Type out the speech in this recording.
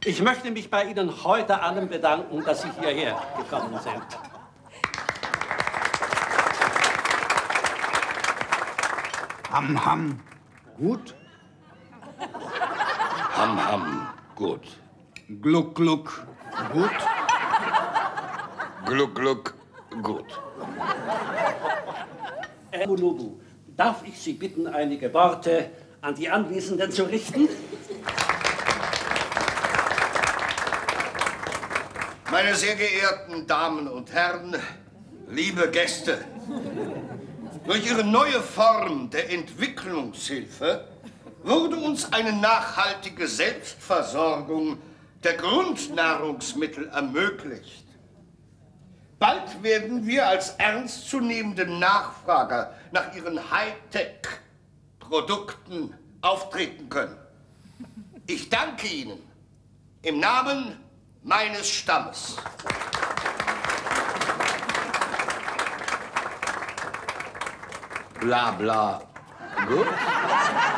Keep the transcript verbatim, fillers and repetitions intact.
Ich möchte mich bei Ihnen heute allen bedanken, dass Sie hierher gekommen sind. Ham, ham, gut? Ham, ham, gut. Gluck, gluck, gut? Gluck, gluck, gut. Herr Mulubu, darf ich Sie bitten, einige Worte an die Anwesenden zu richten? Meine sehr geehrten Damen und Herren, liebe Gäste, durch Ihre neue Form der Entwicklungshilfe wurde uns eine nachhaltige Selbstversorgung der Grundnahrungsmittel ermöglicht. Bald werden wir als ernstzunehmende Nachfrager nach Ihren Hightech-Produkten auftreten können. Ich danke Ihnen im Namen meines Stammes. Bla bla. Gut?